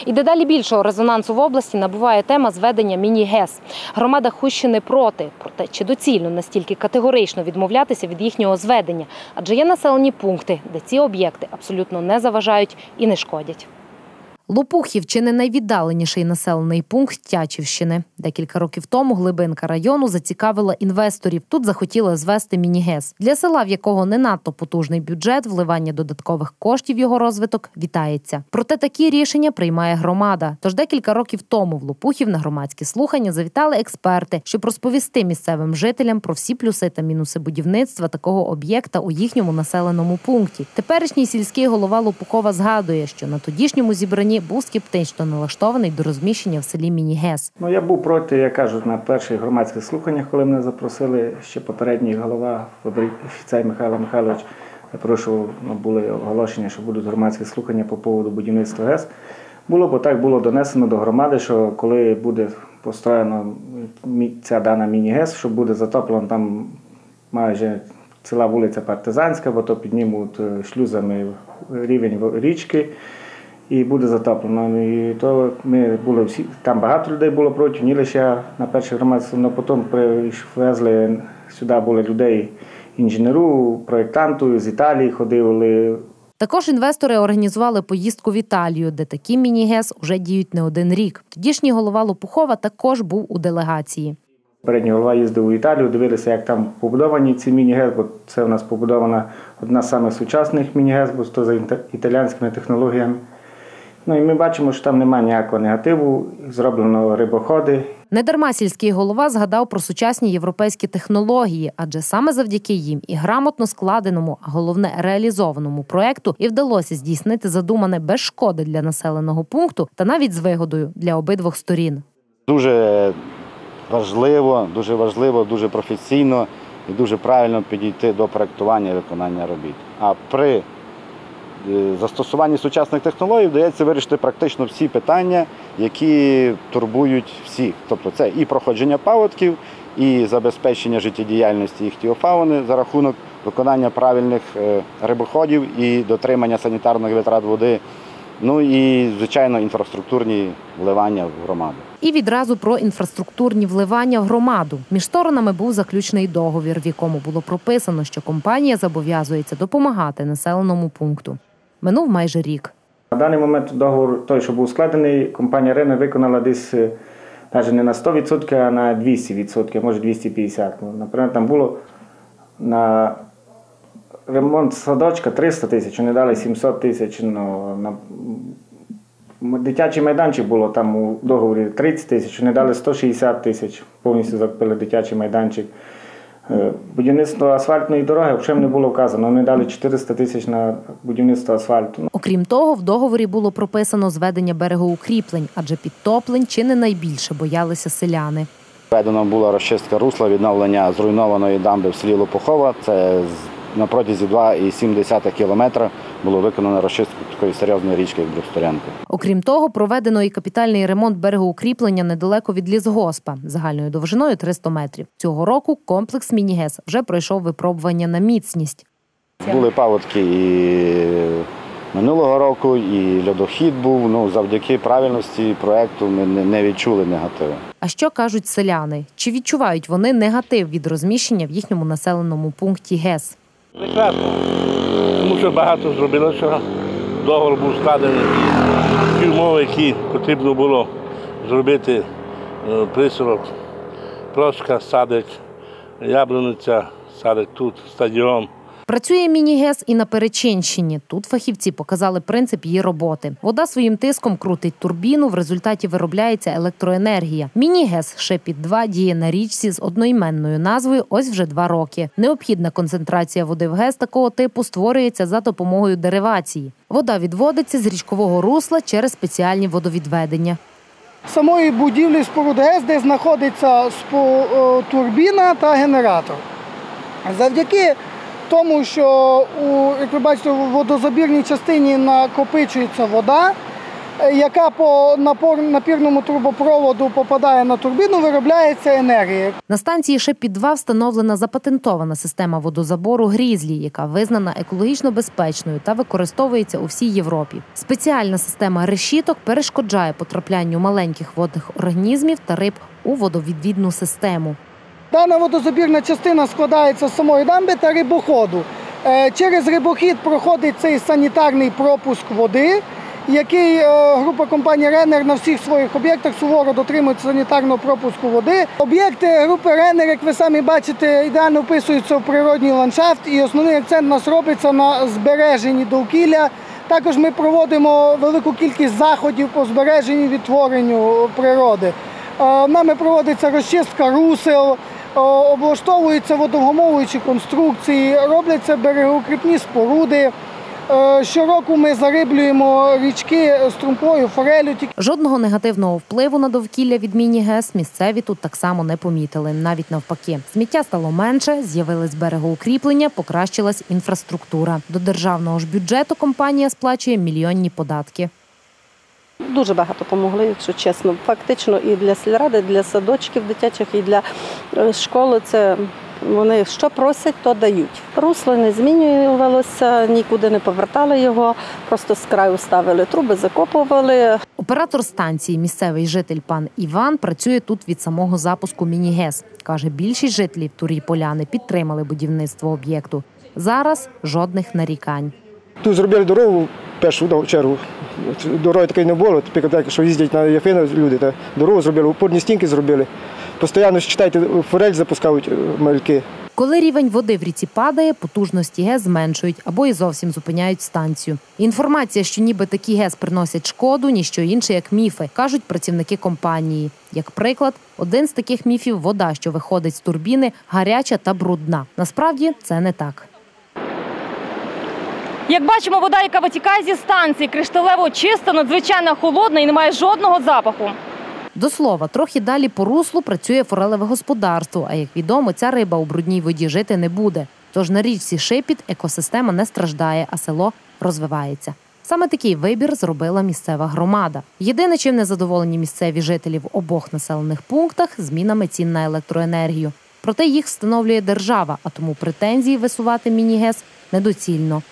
І дедалі більшого резонансу в області набуває тема зведення міні-ГЕС. Громада Хустщини проти. Проте, чи доцільно настільки категорично відмовлятися від їхнього зведення? Адже є населені пункти, де ці об'єкти абсолютно не заважають і не шкодять. Лопухів – чи не найвіддаленіший населений пункт Тячівщини. Декілька років тому глибинка району зацікавила інвесторів. Тут захотіли звести міні-ГЕС. Для села, в якого не надто потужний бюджет, вливання додаткових коштів в його розвиток вітається. Проте такі рішення приймає громада. Тож декілька років тому в Лопухів на громадські слухання завітали експерти, щоб розповісти місцевим жителям про всі плюси та мінуси будівництва такого об'єкта у їхньому населеному пункті. Теперішній сільський голова Лопухова згадує, що на тодішньому зібранні був скептично налаштований до розміщення в селі міні-ГЕС. Я був проти, я кажу, на перших громадських слуханнях, коли мене запросили, ще попередній голова, Фіцай Михайло Михайлович, запрошував, були оголошення, що будуть громадські слухання по поводу будівництва ГЕС. Бо так було донесено до громади, що коли буде построєно ця дана міні-ГЕС, що буде затоплено там майже ціла вулиця Партизанська, бо то піднімуть шлюзами рівень річки, і буде затоплено. І то ми були всі, там багато людей було проти, ні лише я на перших громадських, але потім привезли сюди були людей, інженеру, проєктанту, з Італії ходили. Також інвестори організували поїздку в Італію, де такі міні-ГЕС уже діють не один рік. Тодішній голова Лопухова також був у делегації. Передній голова їздив у Італію, дивилися, як там побудовані ці міні-ГЕС, бо це у нас побудована одна з самих сучасних міні-ГЕС, бо це за італійськими технологіями. І ми бачимо, що там немає ніякого негативу, зроблено рибоходи. Недарма сільський голова згадав про сучасні європейські технології, адже саме завдяки їм і грамотно складеному, а головне реалізованому проєкту і вдалося здійснити задумане без шкоди для населеного пункту та навіть з вигодою для обидвох сторін. Дуже важливо, дуже професійно і дуже правильно підійти до проєктування і виконання робіт. А при застосуванні сучасних технологій вдається вирішити практично всі питання, які турбують всіх. Тобто це і проходження паводків, і забезпечення життєдіяльності іхтіофауни за рахунок виконання правильних рибоходів і дотримання санітарних витрат води, і, звичайно, інфраструктурні вливання в громаду. І відразу про інфраструктурні вливання в громаду. Між сторонами був заключений договір, в якому було прописано, що компанія зобов'язується допомагати населеному пункту. Минув майже рік. На даний момент договор, той, що був складений, компанія «Рена» виконала десь навіть не на 100%, а на 200%, може 250%. Наприклад, там було на ремонт садочка 300 тисяч, вони дали 700 тисяч. На дитячий майданчик було там у договорі 30 тисяч, вони дали 160 тисяч, повністю закупили дитячий майданчик. Будівництво асфальтної дороги взагалі не було вказано, вони дали 400 тисяч на будівництво асфальту. Окрім того, в договорі було прописано зведення берегоукріплень, адже підтоплень чи не найбільше боялися селяни. Введена була розчистка русла, відновлення зруйнованої дамби в селі Лопухова. Це на протязі 2,7 кілометра було виконано розчистку такої серйозної річки, як Брустурянка. Окрім того, проведено і капітальний ремонт берегоукріплення недалеко від лісгоспа, загальною довжиною 300 метрів. Цього року комплекс міні-ГЕС вже пройшов випробування на міцність. Були паводки і минулого року, і льодохід був. Завдяки правильності проєкту ми не відчули негативу. А що кажуть селяни? Чи відчувають вони негатив від розміщення в їхньому населеному пункті ГЕС? Прекрасно, тому що багато зробилося, договор був складений, ті умови, які потрібно було зробити, присорок, Прошка, садик, Яблуниця, садик тут, стадіон. Працює міні-ГЕС і на Перечинщині. Тут фахівці показали принцип її роботи. Вода своїм тиском крутить турбіну, в результаті виробляється електроенергія. Міні-ГЕС «Шепіт-2» діє на річці з одноіменною назвою ось вже 2 роки. Необхідна концентрація води в ГЕС такого типу створюється за допомогою деривації. Вода відводиться з річкового русла через спеціальні водовідведення. Самої будівлі споруд ГЕС, де знаходиться турбіна та генератор. Завдяки тому, що, як ви бачите, у водозабірній частині накопичується вода, яка по напірному трубопроводу попадає на турбіну, виробляється енергія. На станції ШЕП-2 встановлена запатентована система водозабору «Грізлі», яка визнана екологічно безпечною та використовується у всій Європі. Спеціальна система решіток перешкоджає потраплянню маленьких водних організмів та риб у водовідвідну систему. Дана водозабірна частина складається з самої дамби та рибоходу. Через рибохід проходить цей санітарний пропуск води, який група компанії «Ренер» на всіх своїх об'єктах суворо дотримується санітарного пропуску води. Об'єкти групи «Ренер», як ви самі бачите, ідеально вписуються в природній ландшафт, і основний акцент у нас робиться на збереженні довкілля. Також ми проводимо велику кількість заходів по збереженню і відтворенню природи. Нами проводиться розчистка русел, облаштовуються водовгамовуючі конструкції, робляться берегоукріпні споруди. Щороку ми зариблюємо річки струмковою фореллю. Жодного негативного впливу на довкілля від міні-ГЕС місцеві тут так само не помітили, навіть навпаки. Сміття стало менше, з'явились берегоукріплення, покращилась інфраструктура. До державного ж бюджету компанія сплачує мільйонні податки. Дуже багато допомогли, якщо чесно. Фактично і для сільради, і для садочків дитячих, і для школи. Це вони що просять, то дають. Русло не змінювалося, нікуди не повертали його, просто з краю ставили труби, закопували. Оператор станції, місцевий житель пан Іван, працює тут від самого запуску міні-ГЕС. Каже, більшість жителів Турій-Поляни підтримали будівництво об'єкту. Зараз жодних нарікань. Тут зробили дорогу в першу чергу. Дороги такої не було, тепер, що їздять на Яфину люди, дорогу зробили, опорні стінки зробили. Постійно, читайте, форель запускають мальки. Коли рівень води в ріці падає, потужності ГЕС зменшують або і зовсім зупиняють станцію. Інформація, що ніби такі ГЕС приносять шкоду, ніщо інше, як міфи, кажуть працівники компанії. Як приклад, один з таких міфів – вода, що виходить з турбіни, гаряча та брудна. Насправді, це не так. Як бачимо, вода, яка витікає зі станції, кришталево чиста, надзвичайно холодна і не має жодного запаху. До слова, трохи далі по руслу працює форелеве господарство, а як відомо, ця риба у брудній воді жити не буде. Тож на річці Шипіт екосистема не страждає, а село розвивається. Саме такий вибір зробила місцева громада. Єдине, чим не задоволені місцеві жителі в обох населених пунктах – змінами цін на електроенергію. Проте їх встановлює держава, а тому претензії висувати міні-ГЕС недоцільно.